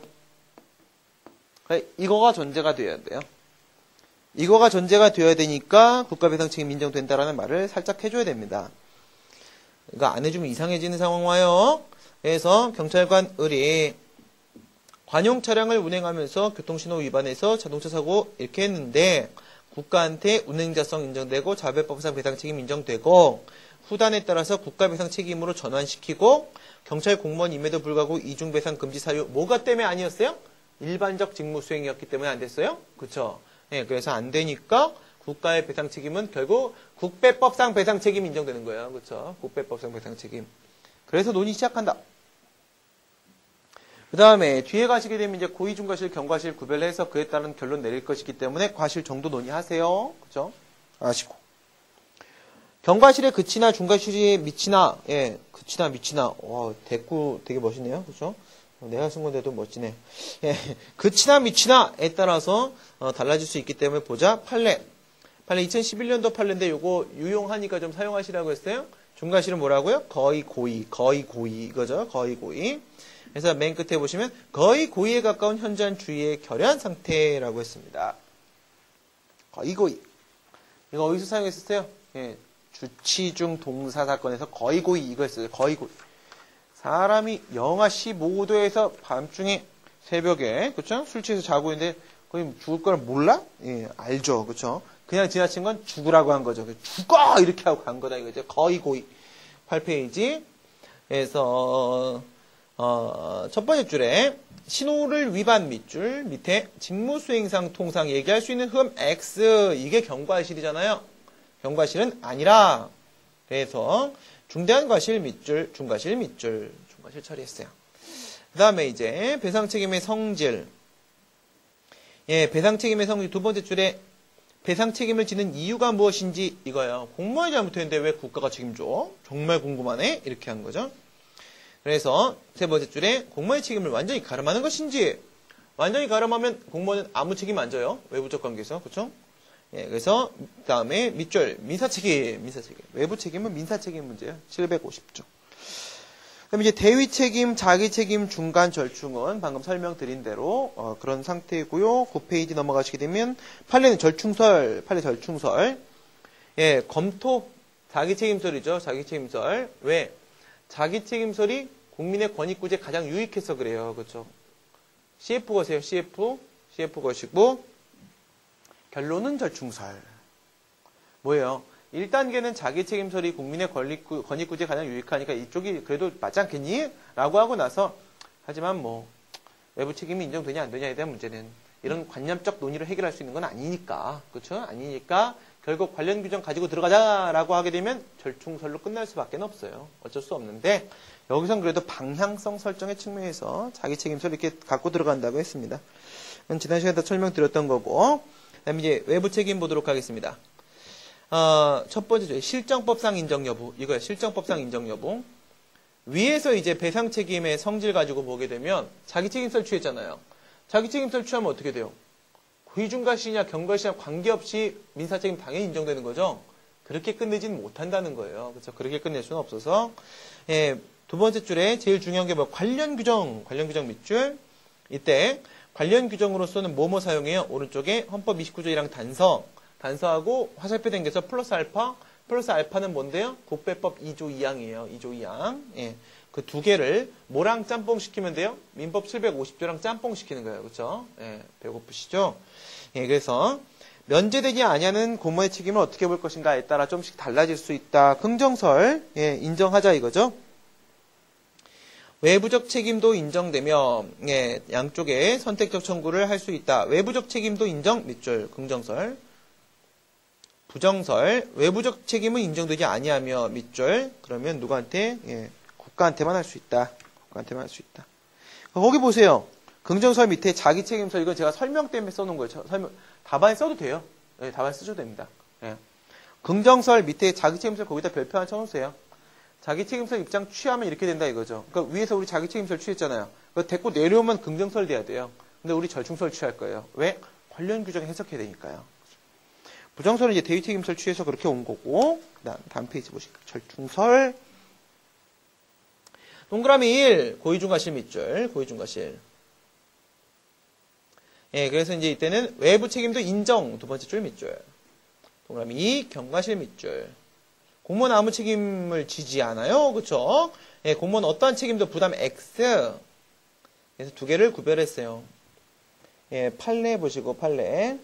이거가 전제가 되어야 돼요. 이거가 전제가 되어야 되니까 국가배상 책임 인정된다라는 말을 살짝 해줘야 됩니다. 이거 안 해주면 이상해지는 상황 와요. 그래서 경찰관 을이 관용 차량을 운행하면서 교통신호 위반해서 자동차 사고 이렇게 했는데 국가한테 운행자성 인정되고 자배법상 배상 책임 인정되고 후단에 따라서 국가배상 책임으로 전환시키고 경찰 공무원임에도 불구하고 이중배상 금지 사유 뭐가 때문에 아니었어요? 일반적 직무 수행이었기 때문에 안 됐어요? 그쵸? 그래서 안 되니까 국가의 배상 책임은 결국 국배법상 배상 책임 인정되는 거예요. 그쵸? 국배법상 배상 책임. 그래서 논의 시작한다. 그 다음에 뒤에 가시게 되면 이제 고의, 중과실, 경과실 구별해서 그에 따른 결론 내릴 것이기 때문에 과실 정도 논의하세요. 그쵸? 아시고. 경과실의 그치나 중과실의 밑이나, 그치나 밑이나, 대꾸 되게 멋있네요. 그쵸? 내가 쓴 건데도 멋지네. 그치나 밑이나에 따라서 달라질 수 있기 때문에 보자. 판례 2011년도 판례인데 요거 유용하니까 좀 사용하시라고 했어요. 중과실은 뭐라고요? 거의 고의 이거죠. 거의 고의. 그래서 맨 끝에 보시면 거의 고의에 가까운 현저한 주의의 결여한 상태라고 했습니다. 거의 고의. 이거 어디서 사용했었어요? 주치 중 동사 사건에서 거의 고의 이거 했어요. 거의 고의. 사람이 영하 15도에서 밤중에 새벽에 그쵸? 술 취해서 자고 있는데 거의 죽을 걸 몰라? 알죠. 그쵸? 그냥 지나친 건 죽으라고 한 거죠. 죽어! 이렇게 하고 간 거다 이거죠. 거의 고의. 8페이지. 그래서 첫 번째 줄에 신호를 위반 밑줄 밑에 직무수행상 통상 얘기할 수 있는 흠 X 이게 경과실이잖아요. 경과실은 아니라 그래서 중대한 과실 밑줄 중과실 밑줄 중과실 처리했어요. 그 다음에 이제 배상책임의 성질 배상책임의 성질 두 번째 줄에 배상책임을 지는 이유가 무엇인지 이거예요. 공무원이 잘못했는데 왜 국가가 책임져? 정말 궁금하네 이렇게 한 거죠. 그래서 세 번째 줄에 공무원의 책임을 완전히 가름하는 것인지 완전히 가름하면 공무원은 아무 책임 안 져요. 외부적 관계에서 그렇죠? 그래서 다음에 밑줄 민사책임 외부 책임은 민사책임 문제예요. 750조. 그럼 이제 대위 책임, 자기 책임, 중간 절충은 방금 설명드린 대로 그런 상태이고요. 9페이지 넘어가시게 되면 판례는 절충설, 판례 절충설. 검토 자기 책임설이죠. 자기 책임설. 왜? 자기 책임설이 국민의 권익구제에 가장 유익해서 그래요. 그렇죠? CF 거세요. CF 거시고 결론은 절충설. 뭐예요? 1단계는 자기 책임설이 국민의 권익구제에 가장 유익하니까 이쪽이 그래도 맞지 않겠니? 라고 하고 나서 하지만 뭐 외부 책임이 인정되냐 안 되냐에 대한 문제는 이런 관념적 논의를 해결할 수 있는 건 아니니까 그렇죠? 아니니까 결국 관련 규정 가지고 들어가자라고 하게 되면 절충설로 끝날 수밖에 없어요. 어쩔 수 없는데 여기선 그래도 방향성 설정의 측면에서 자기 책임설 이렇게 갖고 들어간다고 했습니다. 지난 시간에 다 설명드렸던 거고 그다음에 이제 외부 책임 보도록 하겠습니다. 첫 번째 실정법상 인정 여부 이거예요. 실정법상 인정 여부. 위에서 이제 배상 책임의 성질 가지고 보게 되면 자기 책임설 취했잖아요. 자기 책임설 취하면 어떻게 돼요? 고의중과실이냐 경과실이냐 관계없이 민사책임 당연히 인정되는 거죠. 그렇게 끝내지는 못한다는 거예요. 그렇죠? 그렇게 끝낼 수는 없어서 두 번째 줄에 제일 중요한 게 뭐 관련 규정 밑줄. 이때 관련 규정으로서는 뭐뭐 사용해요? 오른쪽에 헌법 29조 1항 단서하고 화살표 당겨서 플러스 알파는 뭔데요? 국배법 2조 2항이에요. 2조 2항. 그 두 개를 뭐랑 짬뽕 시키면 돼요? 민법 750조랑 짬뽕 시키는 거예요. 그렇죠? 배고프시죠? 그래서 면제되지 아니하는 공무원의 책임을 어떻게 볼 것인가에 따라 좀씩 달라질 수 있다. 긍정설 인정하자 이거죠. 외부적 책임도 인정되며 양쪽에 선택적 청구를 할 수 있다. 외부적 책임도 인정 밑줄 긍정설. 부정설 외부적 책임은 인정되지 아니하며 밑줄 그러면 누구한테 국가한테만 할 수 있다. 국가한테만 할 수 있다. 거기 보세요. 긍정설 밑에 자기 책임설 이건 제가 설명 때문에 써놓은 거예요. 답안에 써도 돼요. 답안에 쓰셔도 됩니다. 긍정설 밑에 자기 책임설 거기다 별표 하나 쳐놓으세요. 자기 책임설 입장 취하면 이렇게 된다 이거죠. 그러니까 위에서 우리 자기 책임설 취했잖아요. 그거 데리고 내려오면 긍정설 돼야 돼요. 근데 우리 절충설 취할 거예요. 왜? 관련 규정 해석해야 되니까요. 부정설은 이제 대위 책임설 취해서 그렇게 온 거고 다음 페이지 보실까요? 절충설 동그라미 1 고의중과실 밑줄 고의중과실 그래서 이제 이때는 외부 책임도 인정 두 번째 줄 밑줄 동그라미 2 경과실 밑줄 공무원 아무 책임을 지지 않아요. 그쵸? 공무원 어떠한 책임도 부담 X 그래서 두 개를 구별했어요. 판례 보시고 판례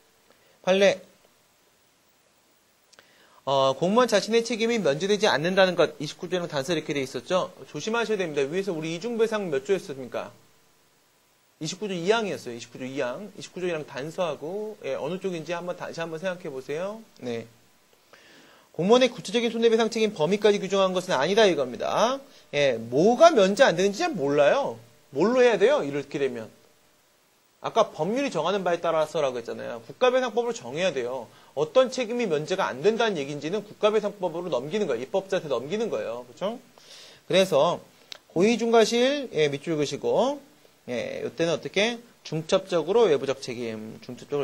공무원 자신의 책임이 면제되지 않는다는 것 29조에는 단서 이렇게 돼 있었죠. 조심하셔야 됩니다. 위에서 우리 이중배상 몇 조였습니까? 29조 2항이었어요. 29조 2항. 29조 2항 단서하고 어느 쪽인지 다시 한번 생각해 보세요. 네. 공무원의 구체적인 손해배상 책임 범위까지 규정한 것은 아니다 이겁니다. 뭐가 면제 안 되는지 잘 몰라요. 뭘로 해야 돼요? 이렇게 되면. 아까 법률이 정하는 바에 따라서라고 했잖아요. 국가배상법으로 정해야 돼요. 어떤 책임이 면제가 안 된다는 얘기인지는 국가배상법으로 넘기는 거예요. 입법자한테 넘기는 거예요. 그렇죠? 그래서 고의중과실 밑줄 그시고 이때는 어떻게 중첩적으로 외부적 책임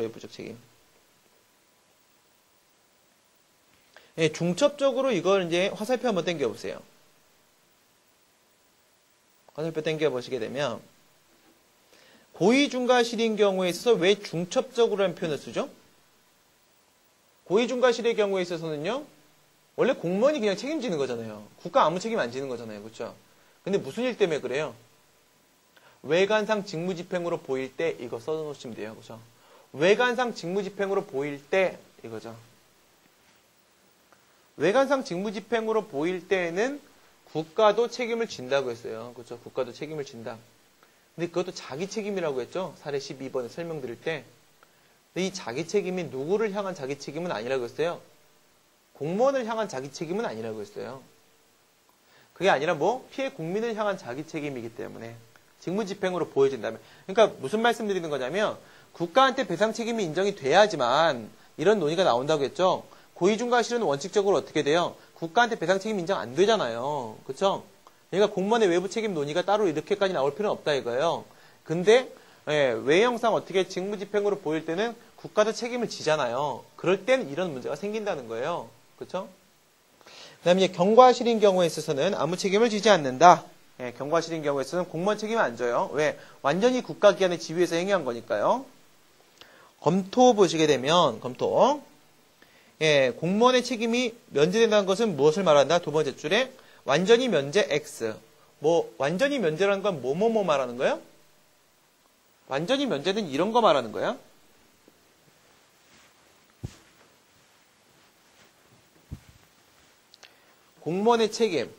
중첩적으로 이걸 이제 화살표 한번 당겨보세요. 화살표 당겨보시게 되면 고의중과실인 경우에 있어서 왜 중첩적으로라는 표현을 쓰죠? 고의중과실의 경우에 있어서는요. 원래 공무원이 그냥 책임지는 거잖아요. 국가 아무 책임 안 지는 거잖아요. 그렇죠? 근데 무슨 일 때문에 그래요? 외관상 직무집행으로 보일 때 이거 써놓으시면 돼요. 그렇죠? 외관상 직무집행으로 보일 때 이거죠. 외관상 직무집행으로 보일 때에는 국가도 책임을 진다고 했어요. 그렇죠? 국가도 책임을 진다. 근데 그것도 자기 책임이라고 했죠. 사례 12번에 설명드릴 때. 근데 이 자기 책임이 누구를 향한 자기 책임은 아니라고 했어요. 공무원을 향한 자기 책임은 아니라고 했어요. 그게 아니라 뭐 피해 국민을 향한 자기 책임이기 때문에 직무집행으로 보여진다면. 그러니까 무슨 말씀드리는 거냐면 국가한테 배상 책임이 인정이 돼야지만 이런 논의가 나온다고 했죠. 고의중과실은 원칙적으로 어떻게 돼요? 국가한테 배상 책임 인정 안 되잖아요. 그렇죠? 그러니까 공무원의 외부 책임 논의가 따로 이렇게까지 나올 필요는 없다 이거예요. 근데 외형상 어떻게 직무집행으로 보일 때는 국가도 책임을 지잖아요. 그럴 땐 이런 문제가 생긴다는 거예요. 그렇죠? 그다음에 경과실인 경우에 있어서는 아무 책임을 지지 않는다. 경과실인 경우에 있어서는 공무원 책임을 안 져요. 왜? 완전히 국가기관의 지위에서 행위한 거니까요. 검토 보시게 되면 검토. 공무원의 책임이 면제된다는 것은 무엇을 말한다? 두 번째 줄에 완전히 면제 X. 뭐 완전히 면제라는 건 뭐뭐뭐 말하는 거예요? 완전히 면제는 이런 거 말하는 거야. 공무원의 책임.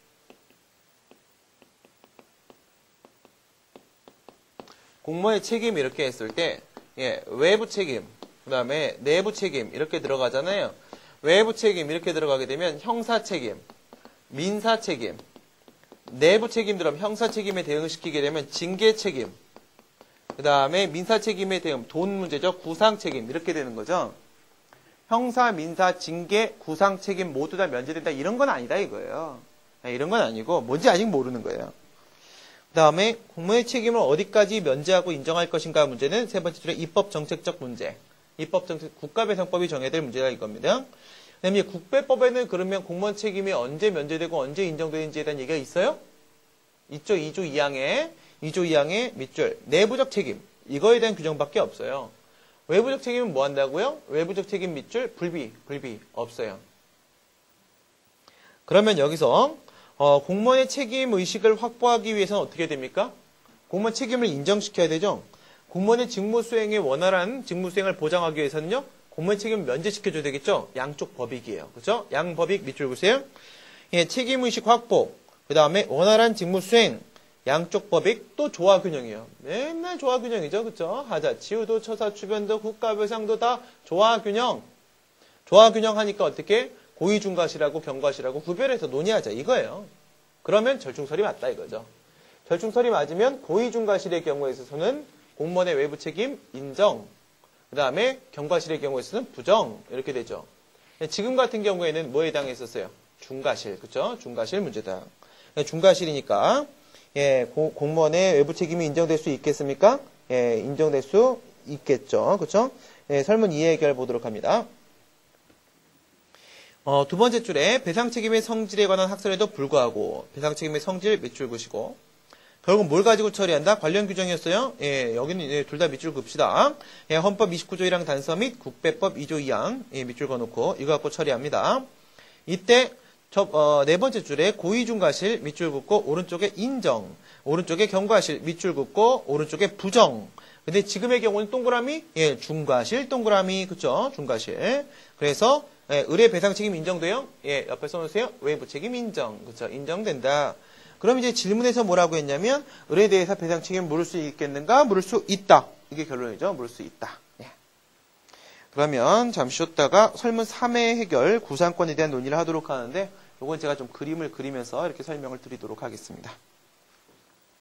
공무원의 책임 이렇게 했을 때 외부 책임, 그 다음에 내부 책임 이렇게 들어가잖아요. 외부 책임 이렇게 들어가게 되면 형사 책임, 민사 책임, 내부 책임 들어가면 형사 책임에 대응시키게 되면 징계 책임, 그 다음에 민사 책임에 대응, 돈 문제죠. 구상 책임 이렇게 되는 거죠. 형사, 민사, 징계, 구상 책임 모두 다 면제된다 이런 건 아니다 이거예요. 이런 건 아니고 뭔지 아직 모르는 거예요. 그 다음에 공무원의 책임을 어디까지 면제하고 인정할 것인가 문제는 세 번째 줄에 입법 정책적 문제. 입법 정책 국가배상법이 정해야 될 문제가 이겁니다. 그다음에 국배법에는 그러면 공무원 책임이 언제 면제되고 언제 인정되는지에 대한 얘기가 있어요? 있죠. 2조 2항에 밑줄 내부적 책임 이거에 대한 규정밖에 없어요. 외부적 책임은 뭐 한다고요? 외부적 책임 밑줄 불비 없어요. 그러면 여기서 공무원의 책임 의식을 확보하기 위해서는 어떻게 됩니까? 공무원 책임을 인정시켜야 되죠. 공무원의 직무 수행에 원활한 직무 수행을 보장하기 위해서는요. 공무원 책임을 면제시켜줘야 되겠죠. 양쪽 법익이에요. 그렇죠? 양법익 밑줄 보세요. 책임 의식 확보, 그 다음에 원활한 직무 수행, 양쪽 법익 또 조화 균형이에요. 맨날 조화 균형이죠. 그렇죠? 하자 치유도 처사 추변도 국가배상도 다 조화 균형. 조화 균형 하니까 어떻게? 고의중과실하고 경과실하고 구별해서 논의하자 이거예요. 그러면 절충설이 맞다 이거죠. 절충설이 맞으면 고의중과실의 경우에 있어서는 공무원의 외부 책임 인정, 그 다음에 경과실의 경우에 있어서는 부정 이렇게 되죠. 지금 같은 경우에는 뭐에 해당했었어요? 중과실, 그렇죠? 중과실 문제다. 중과실이니까 공무원의 외부 책임이 인정될 수 있겠습니까? 인정될 수 있겠죠, 그렇죠? 설문 이해 해결 보도록 합니다. 두 번째 줄에 배상 책임의 성질에 관한 학설에도 불구하고 배상 책임의 성질 밑줄 그시고 결국 뭘 가지고 처리한다? 관련 규정이었어요. 여기는 둘 다 밑줄 긋읍시다. 헌법 29조 1항 단서 및 국배법 2조 2항 밑줄 그어놓고 이거 갖고 처리합니다. 이때 네 번째 줄에 고의중과실 밑줄 긋고 오른쪽에 인정, 오른쪽에 경과실 밑줄 긋고 오른쪽에 부정. 근데 지금의 경우는 동그라미 중과실 동그라미 그쵸? 중과실. 그래서 의뢰 배상 책임 인정돼요? 옆에 써놓으세요. 외부 책임 인정. 그쵸? 인정된다. 그럼 이제 질문에서 뭐라고 했냐면, 의뢰에 대해서 배상 책임을 물을 수 있겠는가? 물을 수 있다. 이게 결론이죠. 물을 수 있다. 그러면 잠시 쉬었다가 설문 3회 해결 구상권에 대한 논의를 하도록 하는데, 요건 제가 좀 그림을 그리면서 이렇게 설명을 드리도록 하겠습니다.